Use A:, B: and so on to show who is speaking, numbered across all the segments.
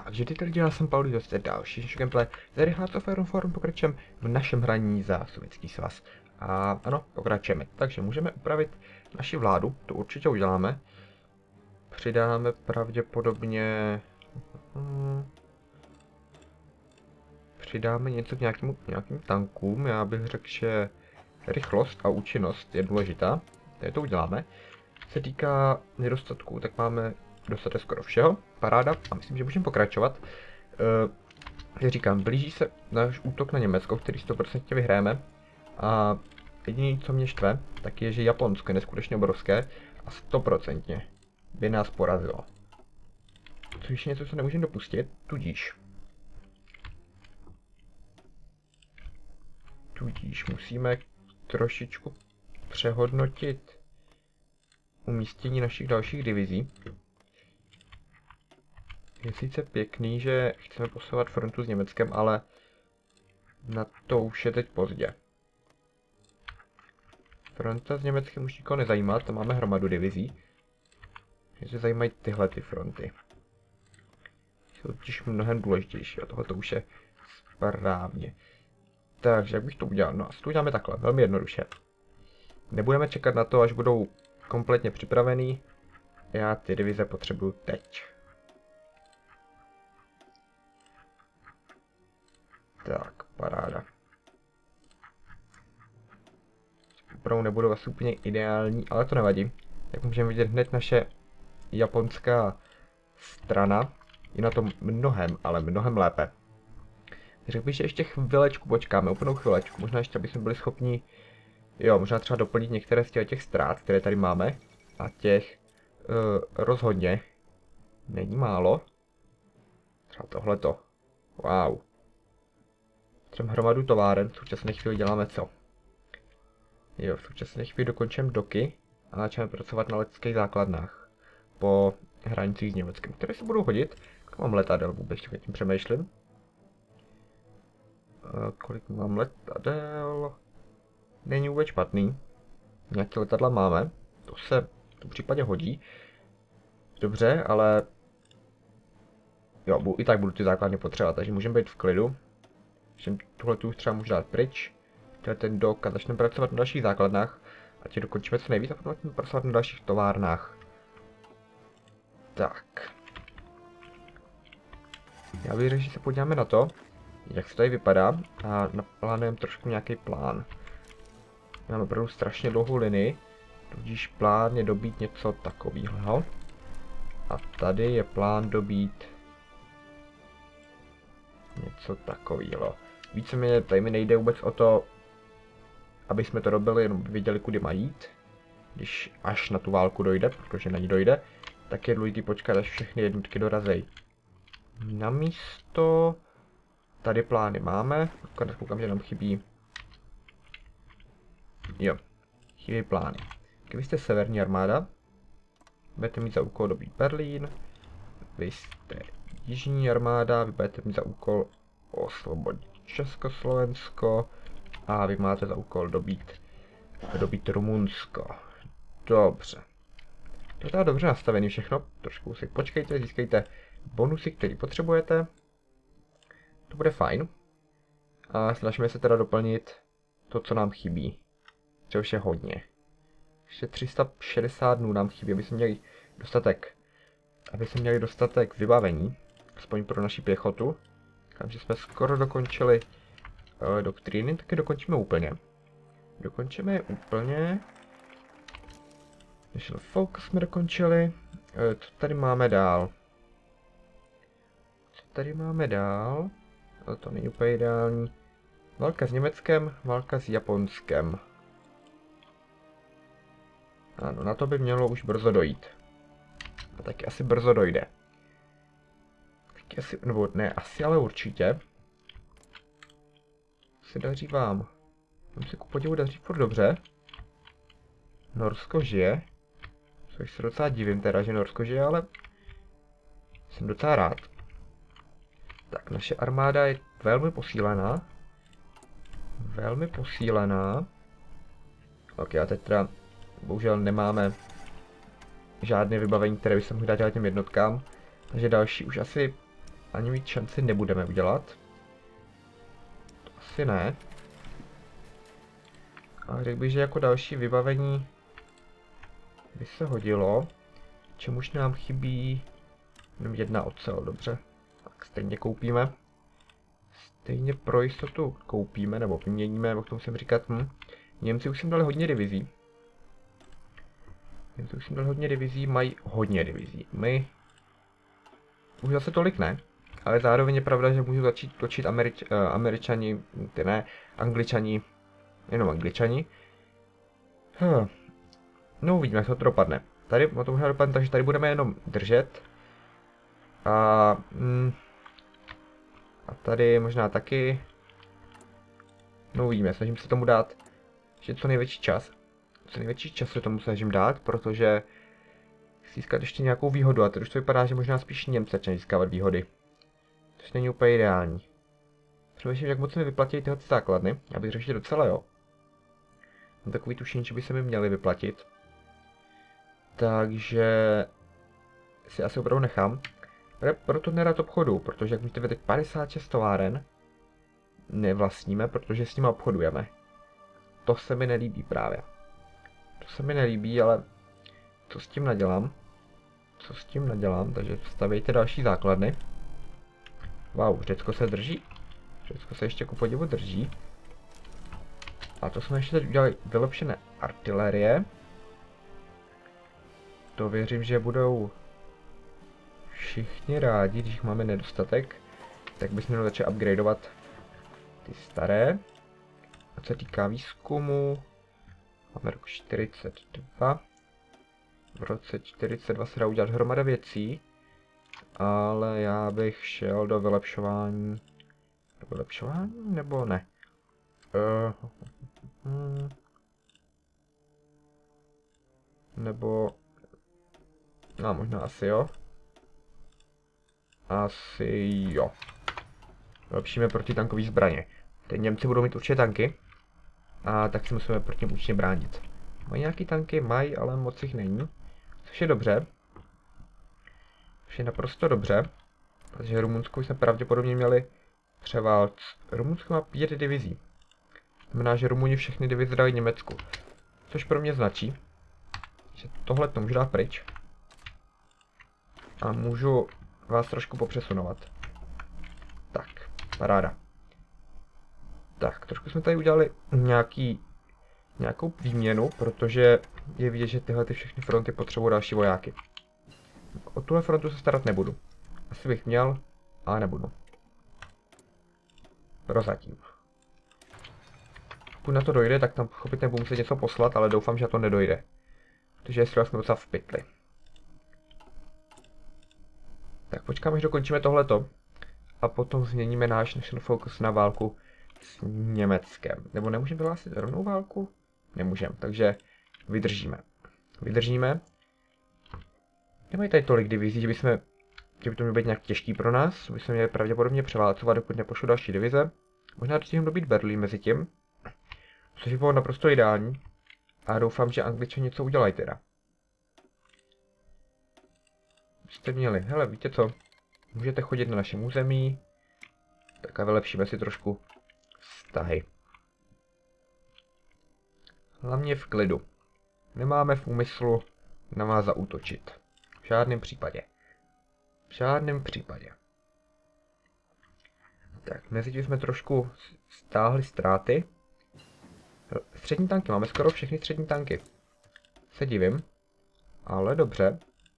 A: Takže ty tady já jsem Paul, to jste další gameplay. Tady Hearts of Iron Forum pokračujeme v našem hraní za Sovětský svaz. A ano, pokračujeme. Takže můžeme upravit naši vládu, to určitě uděláme. Přidáme pravděpodobně... Přidáme něco k nějakým tankům. Já bych řekl, že rychlost a účinnost je důležitá. Tady to uděláme. Co se týká nedostatků, tak máme dostatek skoro všeho. Paráda. A myslím, že můžeme pokračovat. Jak říkám, blíží se náš útok na Německo, který 100% vyhráme. A jediné, co mě štve, tak je, že Japonsko je neskutečně obrovské a 100% by nás porazilo. Což je něco, co nemůžeme dopustit, tudíž musíme trošičku přehodnotit umístění našich dalších divizí. Je sice pěkný, že chceme posouvat frontu s Německem, ale na to už je teď pozdě. Fronta s Německem už nikoho nezajímá, tam máme hromadu divizí. Mě se zajímají tyhle ty fronty. Jsou totiž mnohem důležitější a tohle to už je správně. Takže jak bych to udělal? No asi to uděláme takhle, velmi jednoduše. Nebudeme čekat na to, až budou kompletně připravený. Já ty divize potřebuju teď. Tak, paráda. Opravdu nebudou asi úplně ideální, ale to nevadí. Jak můžeme vidět, hned naše japonská strana je na tom mnohem, ale mnohem lépe. Řekl bych, že ještě chvilečku počkáme, úplnou chvilečku. Možná ještě, aby jsme byli schopni, možná třeba doplnit některé z těch ztrát, které tady máme. A těch rozhodně není málo. Třeba tohleto. Wow. Třeba hromadu továren, v současné chvíli děláme co? V současné chvíli dokončím doky a začneme pracovat na leteckých základnách po hranicích s Německem, které se budou hodit. Mám letadel vůbec, tak tím přemýšlím. Kolik mám letadel? Není vůbec špatný. Nějaké letadla máme, to se v tom případě hodí. Dobře, ale i tak budu ty základně potřebovat, takže můžeme být v klidu. Tuhle tu už třeba můžu dát pryč. Ten dok a začneme pracovat na dalších základnách. A tě dokončíme co nejvíc a potom začneme pracovat na dalších továrnách. Tak. Já bych řekl, že se podíváme na to, jak se tady vypadá a naplánujeme trošku nějaký plán. Máme opravdu strašně dlouhou linii, tudíž plán je dobít něco takového. A tady je plán dobít něco takového. Víceméně tady mi nejde vůbec o to, aby jsme to robili, jenom věděli, kudy mají jít. Když až na tu válku dojde, protože na ní dojde, tak je důležitý počkat, až všechny jednotky dorazí. Namísto tady plány máme, koukám, že nám chybí. Chybí plány. Vy jste severní armáda, budete mít za úkol dobít Berlín, vy jste jižní armáda, vy budete mít za úkol osvobodit Československo a vy máte za úkol dobít Rumunsko. Dobře. To je teda dobře nastavený všechno, trošku si počkejte, získejte bonusy, které potřebujete. To bude fajn. A snažíme se teda doplnit to, co nám chybí. Což je hodně. Ještě 360 dnů nám chybí, aby jsme měli dostatek vybavení. Aspoň pro naši pěchotu. Takže jsme skoro dokončili doktríny, taky dokončíme úplně. Dokončíme je úplně. National Focus jsme dokončili. Co tady máme dál? To není úplně ideální. Válka s Německem, válka s Japonskem. Ano, na to by mělo už brzo dojít. A taky asi brzo dojde. Ale určitě. Se daří vám. Tam se ku podivu daří furt dobře. Norsko žije. Což se docela divím teda, že Norsko žije, ale jsem docela rád. Tak, naše armáda je velmi posílená. Ok, a teď teda bohužel nemáme žádné vybavení, které by se mohli dát těm jednotkám. Takže další už asi ani mít šanci nebudeme udělat. To asi ne. A řekl bych, že jako další vybavení by se hodilo. Čemuž nám chybí jenom jedna ocel, dobře. Tak stejně koupíme. Stejně pro jistotu koupíme, nebo vyměníme, nebo k tomu jsem říkat, Němci už jsem dali hodně divizí. Mají hodně divizí. My už zase tolik ne, ale zároveň je pravda, že můžu začít točit Američani, ty ne, Angličani, jenom Angličani. No uvidíme, jak to dopadne. Tady to možná dopadne, takže tady budeme jenom držet. A tady možná taky. No uvidíme, snažím se tomu dát ještě co největší čas. Se tomu snažím dát, protože získat ještě nějakou výhodu. A teď už to vypadá, že možná spíš Němci začne získávat výhody. Což není úplně ideální. Přemýšlím, jak moc mi vyplatí tyhle základny. Já bych řekl, že docela jo. Mám takový tušení, že by se mi měly vyplatit. Takže si asi opravdu nechám. Proto nerad obchodu, protože jak můžete vidět, 56 továren nevlastníme, protože s nimi obchodujeme. To se mi nelíbí právě. To se mi nelíbí, ale co s tím nadělám? Takže stavějte další základny. Wow, Řecko se drží. Řecko se ještě ku podivu drží. A to jsme ještě teď udělali vylepšené artilerie. To věřím, že budou všichni rádi, když máme nedostatek. Tak bychom měli začít upgradeovat ty staré. A co se týká výzkumu, máme rok 42. V roce 42 se dá udělat hromada věcí, ale já bych šel do vylepšování. Do vylepšování nebo ne? Nebo... No, možná asi jo. Asi jo. Vylepšíme protitankový zbraně. Teď Němci budou mít určitě tanky. A tak si musíme proti nim určitě bránit. Mají nějaký tanky? Mají, ale moc jich není. Což je dobře. Což je naprosto dobře. Protože Rumunsko jsme pravděpodobně měli převálc. Rumunsko má 5 divizí. Znamená, že Rumuni všechny divize dali Německu. Což pro mě značí, že tohle to můžu dát pryč. A můžu vás trošku popřesunovat. Tak, paráda. Tak, trošku jsme tady udělali nějakou výměnu, protože je vidět, že tyhle všechny fronty potřebují další vojáky. O tuhle frontu se starat nebudu. Asi bych měl, ale nebudu. Prozatím. Pokud na to dojde, tak tam pochopitelně budu muset něco poslat, ale doufám, že na to nedojde. Protože jestli jsme docela v pytli. Tak počkáme, až dokončíme tohleto. A potom změníme náš national focus na válku s Německem. Nebo nemůžeme vyhlásit rovnou válku? Nemůžeme, takže vydržíme. Nemají tady tolik divizí, že by to mělo být nějak těžký pro nás. Bychom měli pravděpodobně převálcovat, dokud nepošlu další divize. Možná dostihneme dobít Berlín mezi tím. Což by bylo naprosto ideální. A doufám, že Angličani něco udělají teda. Jste měli, hele, víte co? Můžete chodit na našem území. Tak a vylepšíme si trošku vztahy. Hlavně v klidu. Nemáme v úmyslu na vás zaútočit. V žádném případě. Tak, mezitím jsme trošku stáhli ztráty. Střední tanky, máme skoro všechny střední tanky. Se divím, ale dobře.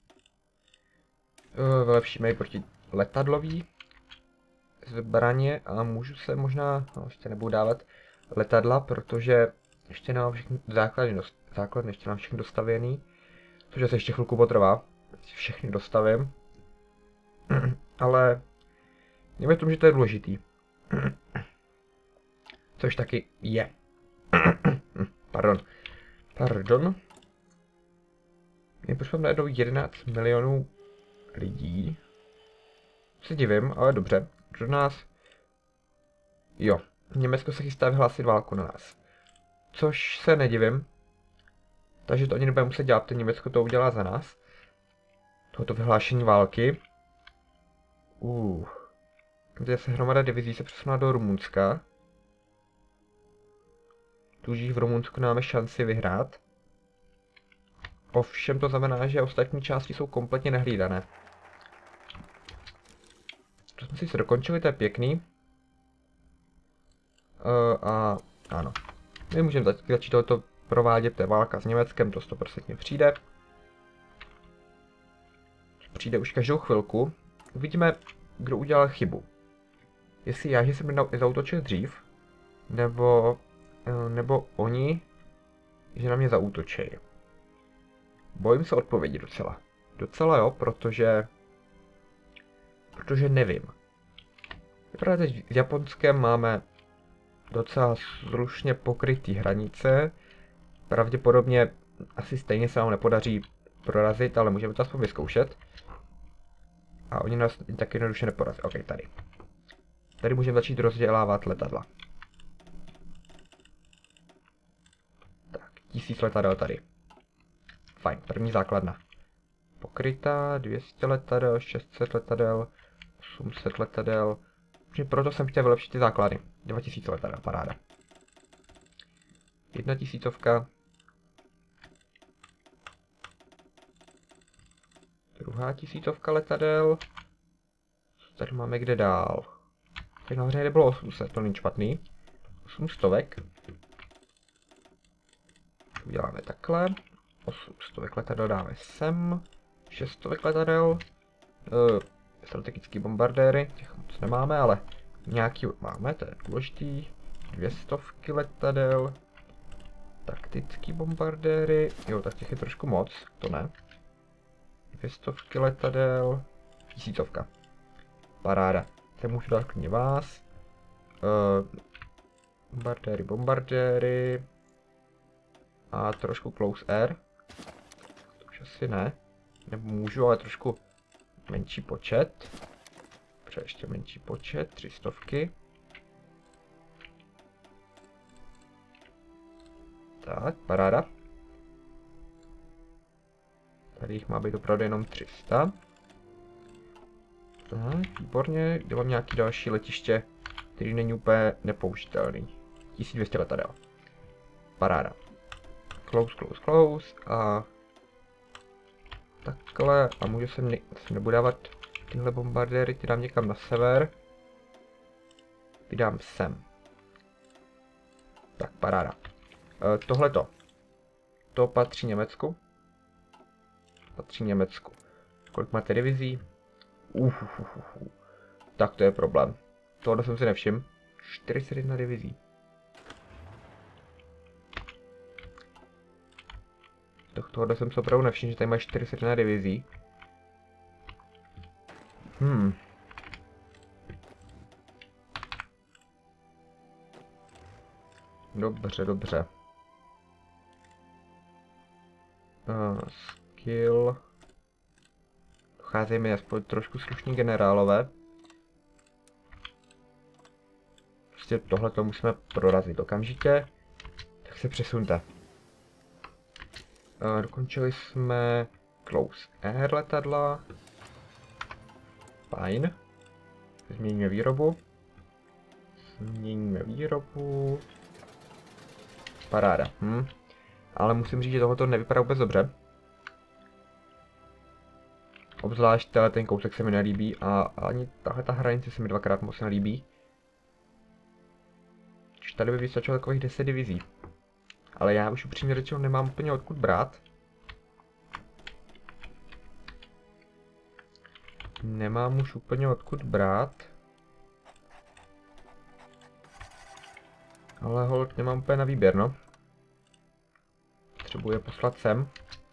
A: Vylepšíme ji proti letadlový zbraně a můžu se možná, no ještě nebudu dávat letadla, protože ještě nemám všechny základny ještě mám všechny dostavěný, což se ještě chvilku potrvá, všechny dostavím, ale nevím tomu, že to je důležitý, což taky je. Pardon. Proč mám najednou 11 milionů lidí? Se divím, ale dobře. Do nás... Jo, Německo se chystá vyhlásit válku na nás. Což se nedivím. Takže to ani nebudeme muset dělat, to Německo to udělá za nás. Tohoto vyhlášení války. kde se hromada divizí se přesunula do Rumunska. Tuží v Rumunsku máme šanci vyhrát. Ovšem to znamená, že ostatní části jsou kompletně nehlídané. To jsme si dokončili, to je pěkný. A ano. My můžeme začít tohoto provádět, to je válka s Německem, to 100% přijde. Přijde už každou chvilku. Uvidíme, kdo udělal chybu. Jestli já, že jsem nezautočil dřív, nebo oni, že na mě zaútočí. Bojím se odpovědi docela. Docela jo, protože nevím. Vypadá teď s Japonskem máme docela slušně pokrytý hranice. Pravděpodobně asi stejně se nám nepodaří prorazit, ale můžeme to aspoň vyzkoušet. A oni nás tak jednoduše neporazí. OK, tady. Tady můžeme začít rozdělávat letadla. Tak, 1000 letadel tady. Fajn, první základna. Pokrytá, 200 letadel, 600 letadel, 800 letadel. Proto jsem chtěl vylepšit ty základy. 2000 letadel, paráda. 1000. Druhá 1000 letadel. Tady máme kde dál. Tady nahoře nebylo 800, to není špatný. 800. Uděláme takhle. 800 letadel dáme sem. 600 letadel. Strategické bombardéry, těch moc nemáme, ale nějaký máme, to je důležitý. 200 letadel. Taktický bombardéry, jo, tak těch je trošku moc, to ne. 200 letadel. 1000. Paráda. Teď můžu dát klidně vás. Bombardéry. A trošku close air. To už asi ne. Nebo můžu, ale trošku menší počet. Dobře, ještě menší počet, 300. Tak, paráda. Tady jich má být opravdu jenom 300. Tak, výborně. Kde mám nějaký další letiště, který není úplně nepoužitelný. 1200 letadel. Paráda. Close. A takhle. A můžu se nebudu dávat tyhle bombardéry, ty dám někam na sever. Ty dám sem. Tak, paráda. Tohleto. To patří Německu. Kolik máte divizí? Tak to je problém. Tohle jsem si nevšiml. 41 divizí. Tohle jsem si opravdu nevšiml, že tady má 41 divizí. Dobře. Skill. Docházejí mi aspoň trošku slušní generálové. Prostě tohle to musíme prorazit okamžitě. Tak se přesunte. Dokončili jsme close air letadla. Fajn. Změníme výrobu. Paráda. Ale musím říct, že tohoto nevypadá vůbec dobře. Obzvlášť ten kousek se mi nelíbí a ani tahle ta hranice se mi dvakrát moc nelíbí. Tady by vystačilo takových 10 divizí. Ale já už upřímně řečeno nemám úplně odkud brát. Ale hold, nemám úplně na výběr, no. Potřebuji je poslat sem.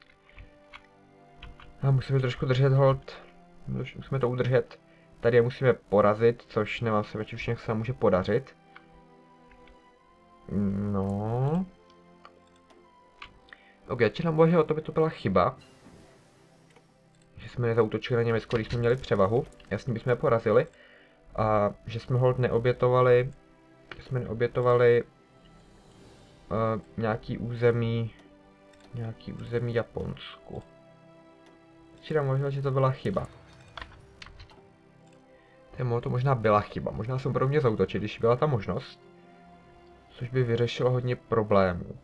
A: A musíme trošku držet hold. Musíme to udržet. Tady je musíme porazit, což nemám se většinou, že se nám může podařit. No. Ok, či nám bože, o to by to byla chyba. Že jsme nezautočili na Německo, když jsme měli převahu. Jasně bychom je porazili. A že jsme hold neobětovali. Nějaký území Japonsku. Či nám bože, že to byla chyba. To možná byla chyba. Možná jsem pro mě zaútočit, když byla ta možnost. Což by vyřešilo hodně problémů.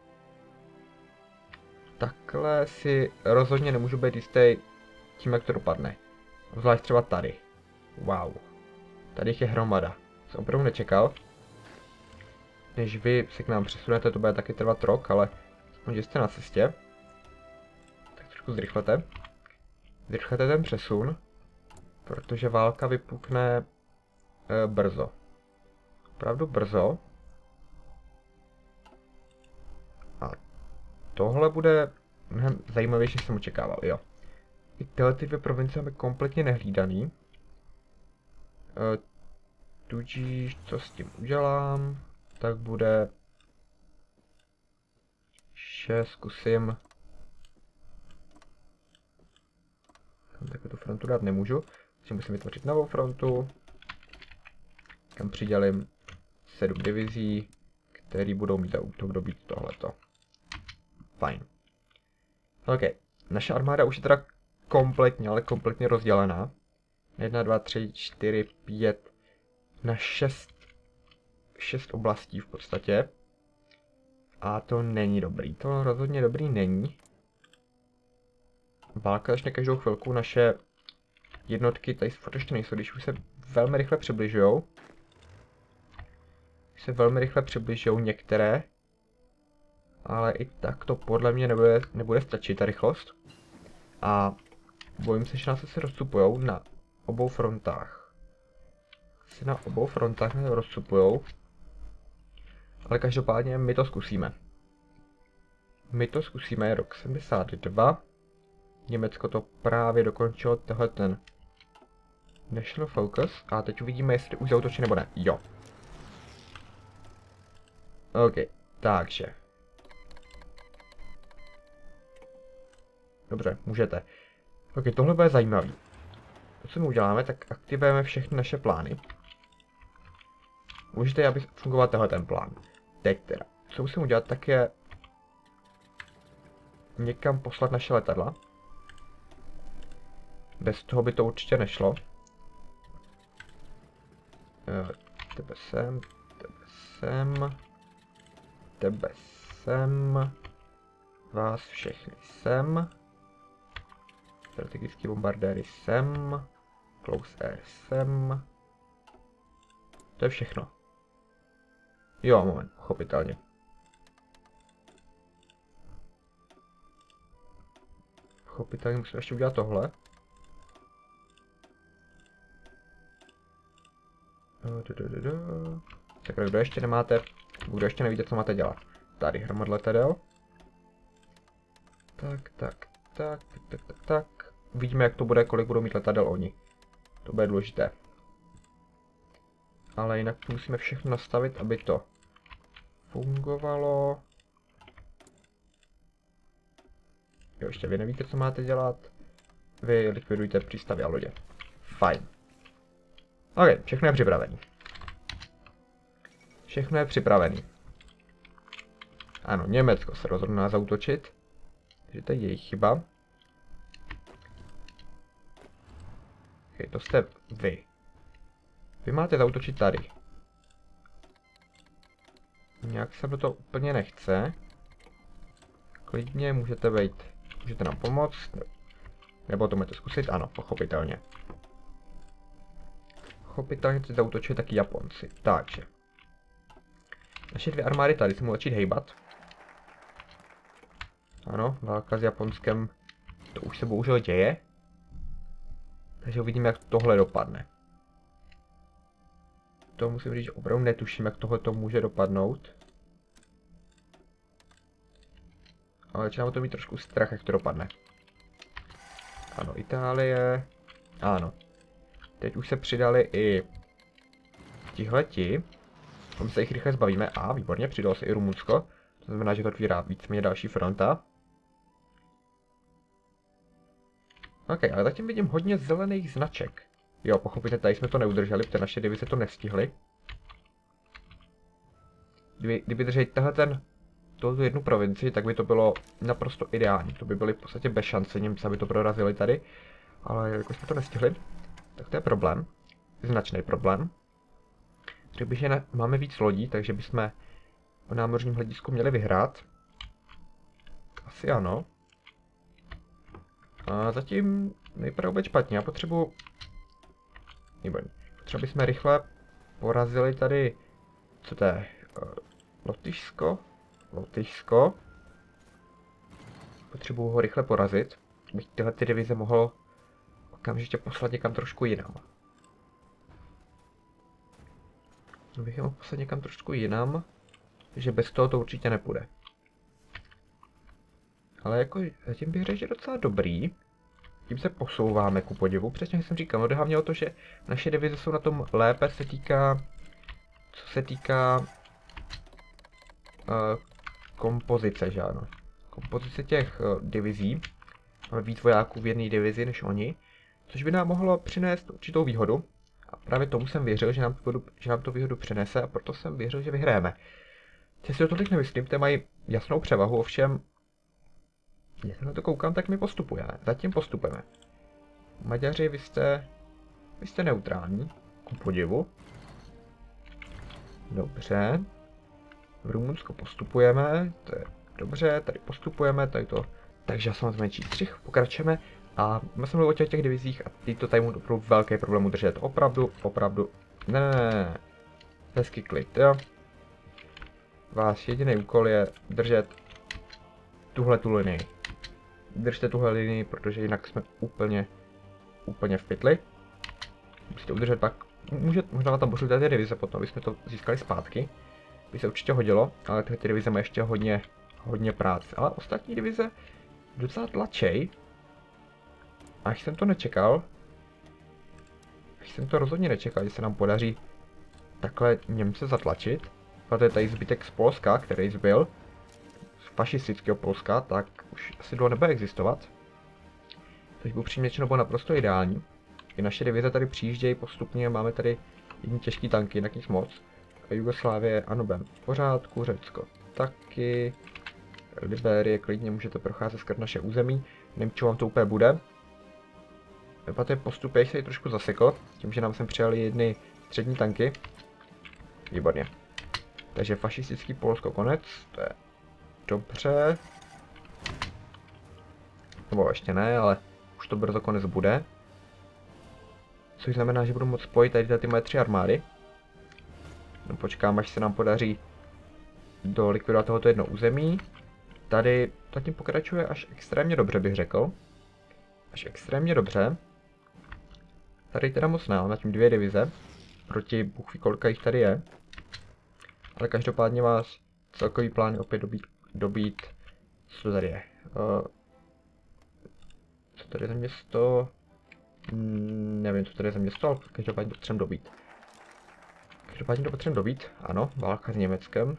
A: Takhle si rozhodně nemůžu být jistý tím, jak to dopadne. Zvlášť třeba tady. Wow. Tady jich je hromada. Jsem opravdu nečekal. Než vy se k nám přesunete, to bude taky trvat rok, ale když jste na cestě, tak trošku zrychlete. Zrychlete ten přesun, protože válka vypukne brzo. Opravdu brzo. A tohle bude mnohem zajímavější, než jsem očekával, jo. I tyhle ty dvě provincie máme kompletně nehlídaný. Tudíž, co s tím udělám, tak bude 6, zkusím. Tam takhle tu frontu dát nemůžu, takže musím vytvořit novou frontu, kam přidělím 7 divizí, které budou mít za útok dobít tohleto. Fajn. OK, naše armáda už je teda kompletně, ale kompletně rozdělená. 1, 2, 3, 4, 5 na 6 oblastí v podstatě. A to není dobrý, to rozhodně dobrý není. Válka začne každou chvilku, naše jednotky tady furt ještě nejsou, když už se velmi rychle přibližujou. Některé. Ale i tak to podle mě nebude stačit, ta rychlost. A bojím se, že nás se rozcupujou na obou frontách. Ale každopádně my to zkusíme. Je rok 72. Německo to právě dokončilo, tohle ten National Focus. A teď uvidíme, jestli už zaútočí nebo ne. Jo. OK, takže. Dobře, můžete. OK, tohle bude zajímavý. To, co my uděláme, tak aktivujeme všechny naše plány. Můžete, aby fungoval tenhle ten plán. Teď teda. Co musím udělat, tak je někam poslat naše letadla. Bez toho by to určitě nešlo. Tebe sem. Vás všechny sem. Strategický bombardéry sem. Close air sem. To je všechno. Jo, moment, pochopitelně. Musím ještě udělat tohle. Tak kdo ještě nemáte, kdo ještě nevíte, co máte dělat. Tady hromad letadel. Tak. Uvidíme, jak to bude, kolik budou mít letadel oni. To bude důležité. Ale jinak musíme všechno nastavit, aby to fungovalo. Jo, ještě vy nevíte, co máte dělat. Vy likvidujte přístavy a lodě. Fajn. OK, všechno je připravený. Ano, Německo se rozhodlo nás zaútočit. Takže to je jejich chyba. OK, to jste vy. Vy máte zaútočit tady. Nějak se do toho úplně nechce. Klidně můžete nám pomoct. Nebo to můžete zkusit, ano, pochopitelně. Pochopitelně teď zaútočí taky Japonci, takže. Naše dvě armády tady se mohou začít hejbat. Ano, válka s Japonskem, to už se bohužel děje. Takže uvidíme, jak tohle dopadne. To musím říct, že opravdu netuším, jak tohle to může dopadnout. Ale začínám to mít trošku strach, jak to dopadne. Ano, Itálie. Ano. Teď už se přidali i tihleti. Tam se jich rychle zbavíme. A, výborně, přidalo se i Rumunsko. To znamená, že to otvírá víceméně další fronta. OK, ale zatím vidím hodně zelených značek. Jo, pochopíte, tady jsme to neudrželi, protože naše divize to nestihly. Kdyby drželi tohle jednu provincii, tak by to bylo naprosto ideální. To by byly v podstatě bez šance, Němci by to prorazili tady. Ale jako jsme to nestihli, tak to je problém. značný problém. Řekl bych, že máme víc lodí, takže bychom po námořním hledisku měli vyhrát. Asi ano. A zatím nejprve vůbec špatně. Já potřebuji... Potřeba bychom rychle porazili tady... Co to je? Lotyšsko? Lotyšsko. Potřebuji ho rychle porazit, abych tyhle ty divize mohl okamžitě poslat někam trošku jinam. Abych je mohl poslat někam trošku jinam, že bez toho to určitě nepůjde. Ale jako zatím bych řekl, že docela dobrý. Tím se posouváme ku podivu, přesně jak jsem říkal, no jde hlavně o to, že naše divize jsou na tom lépe, co se týká kompozice, že ano. Kompozice těch divizí. Máme víc vojáků v jedné divizi než oni, což by nám mohlo přinést určitou výhodu. A právě tomu jsem věřil, že nám to výhodu přinese, a proto jsem věřil, že vyhráme. Teď si o tolik nemyslím, ty mají jasnou převahu, ovšem, jak na to koukám, tak my postupujeme. Zatím postupujeme. Maďaři, vy jste neutrální, ku podivu. Dobře. V Rumunsku postupujeme, to je dobře, tady postupujeme, tady to. Takže já jsem zmenší střih, pokračujeme. A my jsme mluvili o těch divizích a ty to tady budou velký problém udržet. Opravdu. Ne. Hezký klid, jo. Váš jediný úkol je držet tu linii. Držte tuhle linii, protože jinak jsme úplně v pytli. Musíte udržet pak. Možná tam pošlu ty divize potom, aby jsme to získali zpátky. By se určitě hodilo, ale ty divize mají ještě hodně práce. Ale ostatní divize docela tlačej. Až jsem to nečekal. Až jsem to rozhodně nečekal, že se nám podaří takhle Němce zatlačit. A to je tady zbytek z Polska, který zbyl. Z fašistického Polska, tak už asi dlouho nebude existovat. Což by upřímně řečeno bylo naprosto ideální. I naše divize tady přijíždějí postupně, máme tady jedni těžký tanky, jinak nic moc. Jugoslávie, ano, budem v pořádku, Řecko taky. Liberie, klidně můžete procházet skrz naše území. Nevím, čo vám to úplně bude. Paté postupy se trošku zasekl, tím, že nám sem přijali jedny střední tanky. Výborně. Takže fašistický Polsko konec, to je dobře. Nebo ještě ne, ale už to brzo konec bude. Což znamená, že budu moct spojit tady ty moje 3 armády. No, počkám, až se nám podaří dolikvidovat tohoto jedno území. Tady zatím pokračuje až extrémně dobře, bych řekl. Až extrémně dobře. Tady teda moc ne, mám tím 2 divize. Proti Bůh ví, kolika jich tady je. Ale každopádně vás celkový plán je opět dobít. Co to tady je? Co tady je za město? Nevím, co tady je za město, ale každopádně to potřebujeme dobít. Každopádně to potřebujeme dobít, ano, válka s Německem.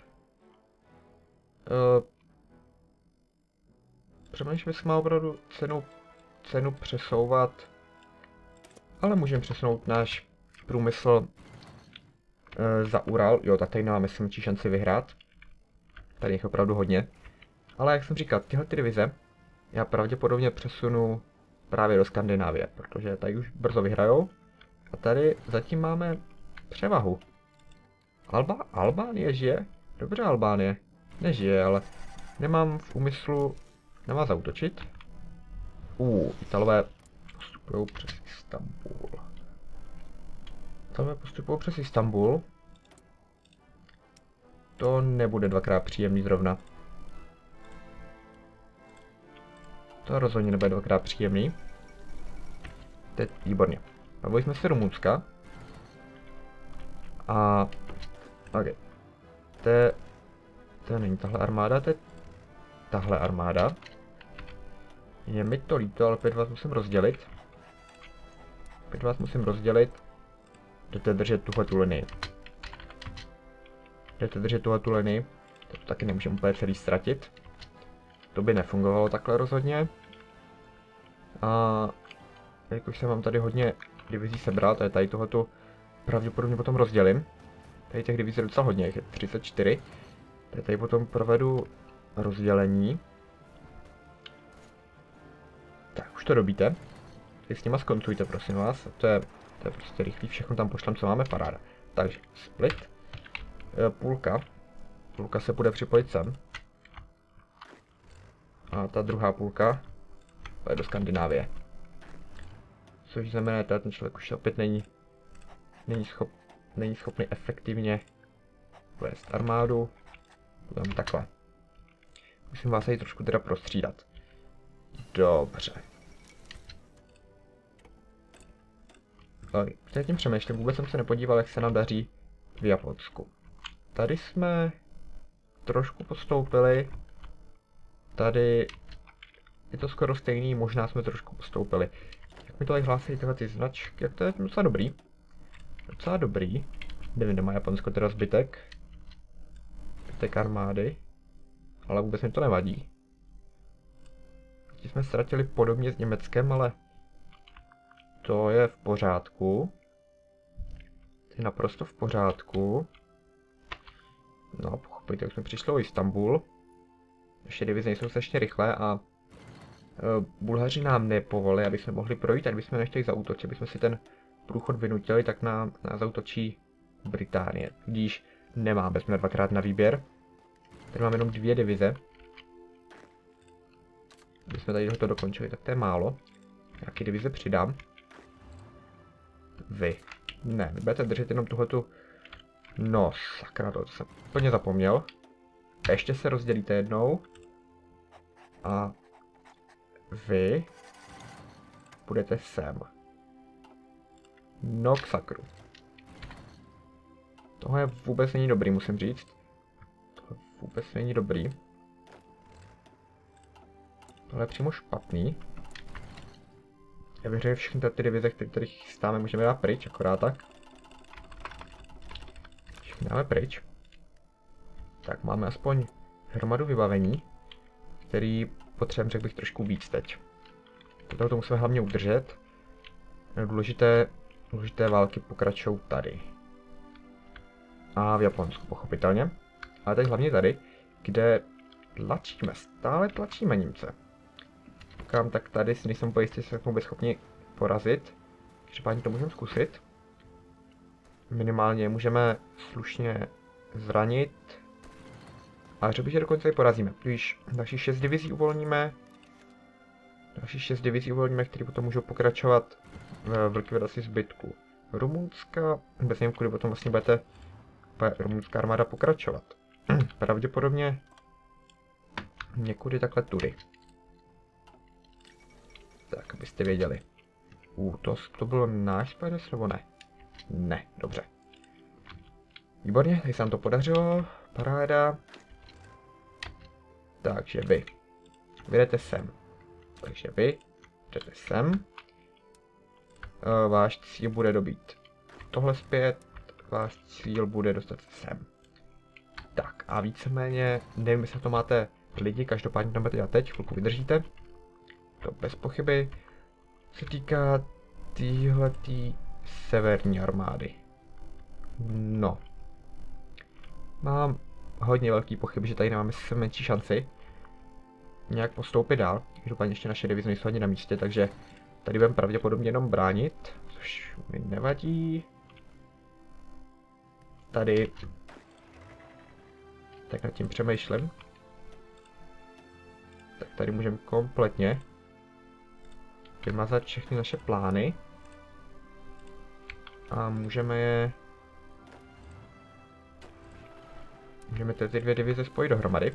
A: Přemýšlím, jestli má opravdu cenu přesouvat. Ale můžeme přesunout náš průmysl za Ural. Jo, tak tady nemáme menší šanci vyhrát. Tady je opravdu hodně. Ale jak jsem říkal, tyhle ty divize já pravděpodobně přesunu právě do Skandinávie, protože tady už brzo vyhrajou. A tady zatím máme převahu. Albánie žije? Dobře, Albánie. Nežije, ale nemám v úmyslu na vás zaútočit. Italové postupují přes Istanbul. To nebude dvakrát příjemný zrovna. To rozhodně nebude dvakrát příjemný. Teď výborně. Bavili jsme se Rumunska. A... OK. To není tahle armáda, to je tahle armáda. Je mi to líto, ale opět vás musím rozdělit. Jdete držet tuhletu linii. To taky nemůžeme úplně celý ztratit. To by nefungovalo takhle rozhodně. A jakož jsem vám tady hodně divizí sebral, to je tady tohletu pravděpodobně potom rozdělím. Tady těch divizí je docela hodně, je 34. Tady potom provedu rozdělení. Tak, už to dobíte. Teď s nima skoncujte, prosím vás. To je To je prostě rychlý, všechno tam pošlem, co máme, paráda. Takže split. Půlka. Půlka se bude připojit sem. A ta druhá půlka je do Skandinávie. Což znamená, že ten člověk už opět není schopný efektivně vést armádu. Budeme takhle. Musím vás tady trošku teda prostřídat. Dobře. Teď tím přemýšlím, vůbec jsem se nepodíval, jak se nám daří v Japonsku. Tady jsme trošku postoupili. Tady je to skoro stejný, možná jsme trošku postoupili. Jak mi to tak hlásí tyhle ty značky, jak to je docela dobrý. Docela dobrý. Nevím, kde má Japonsko teda zbytek. Zbytek armády. Ale vůbec mi to nevadí. Teď jsme ztratili podobně s Německem, ale to je v pořádku. To je naprosto v pořádku. No, pochopíte, jak jsme přišli o Istanbul. Naše divize nejsou strašně rychlé a Bulhaři nám nepovolili, aby jsme mohli projít, aby jsme nechtěli zaútočit, aby jsme si ten průchod vynutili, tak nás zaútočí Británie. Když nemáme, jsme dvakrát na výběr. Tady máme jenom 2 divize. Když jsme tady to dokončili, tak to je málo. Nějaký divize přidám. Vy. Ne, vy budete držet jenom tuhletu. No, sakra, to jsem úplně zapomněl. Ještě se rozdělíte jednou. A vy budete sem. No k sakru. Tohle vůbec není dobrý, musím říct. Tohle vůbec není dobrý. Tohle je přímo špatný. Já bych řekl, že všechny ty divize, které chystáme, můžeme dát pryč, akorát tak. Všechny dáme pryč. Tak máme aspoň hromadu vybavení, který potřebujeme, řekl bych, trošku víc teď. Toto to musíme hlavně udržet. Důležité války pokračují tady. A v Japonsku, pochopitelně. Ale teď hlavně tady, kde tlačíme, stále tlačíme Němce. Kam tak tady si nejsem pojistý, že jsme schopni porazit. Každopádně to můžeme zkusit. Minimálně můžeme slušně zranit. A řekl bych, že dokonce i porazíme. Když další 6 divizí uvolníme, které potom můžou pokračovat v likvidaci zbytku Rumunska. Bez něm, kudy potom vlastně bude rumunská armáda pokračovat. Pravděpodobně někudy takhle tudy. Tak, abyste věděli. To bylo náš spojenec, nebo ne? Ne, dobře. Výborně, tady se nám to podařilo. Paráda. Takže vy jdete sem. Takže vy jdete sem. Váš cíl bude dobít tohle zpět. Váš cíl bude dostat se sem. Tak a víceméně, nevím, jestli to máte lidi, každopádně tam budete dělat teď, chvilku vydržíte. To bez pochyby se týká téhletý severní armády. No. Mám hodně velký pochyby, že tady nemáme menší šanci nějak postoupit dál. Každopádně ještě naše divize nejsou ani na místě, takže tady budeme pravděpodobně jenom bránit, což mi nevadí. Tady tak nad tím přemýšlím. Tak tady můžeme kompletně vymazat všechny naše plány. A můžeme ty 2 divize spojit dohromady.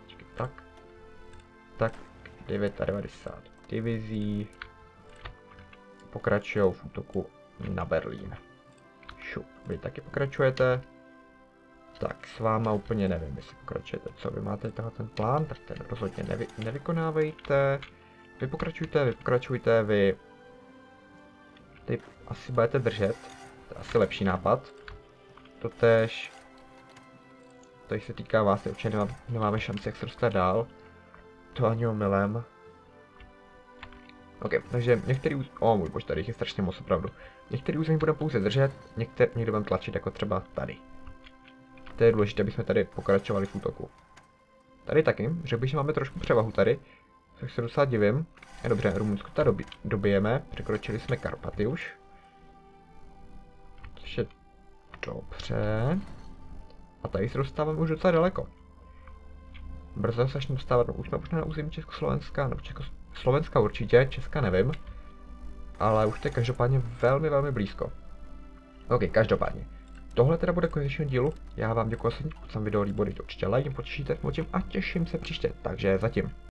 A: Tak 99 divizí pokračují v útoku na Berlín. Šup, vy taky pokračujete. Tak s váma úplně nevím, jestli pokračujete. Co, vy máte ten plán, tak ten rozhodně nevykonávejte. Vy pokračujte, vy tady asi budete držet. To je asi lepší nápad. Totéž se týká vás, určitě nemáme šanci, jak se dostat dál. To ani omylem. Ok, takže některý můj bož, tady je strašně moc, opravdu. Některý území budeme pouze držet, někde budeme tlačit, jako třeba tady. To je důležité, aby jsme tady pokračovali v útoku. Tady taky, řekl bych, že máme trošku převahu tady, což se docela divím. Dobře, Rumunsko tady dobijeme, překročili jsme Karpaty už. Což je dobře. A tady se dostáváme už docela daleko. Brzo se začneme dostávat, no, už jsme možná na území Československa, nebo Slovenska určitě, Česka nevím. Ale už to je každopádně velmi, velmi blízko. OK, každopádně. Tohle teda bude konec dílu. Já vám děkuji, pokud se vám video líbilo, určitě like, potěšíte, a těším se příště, takže zatím.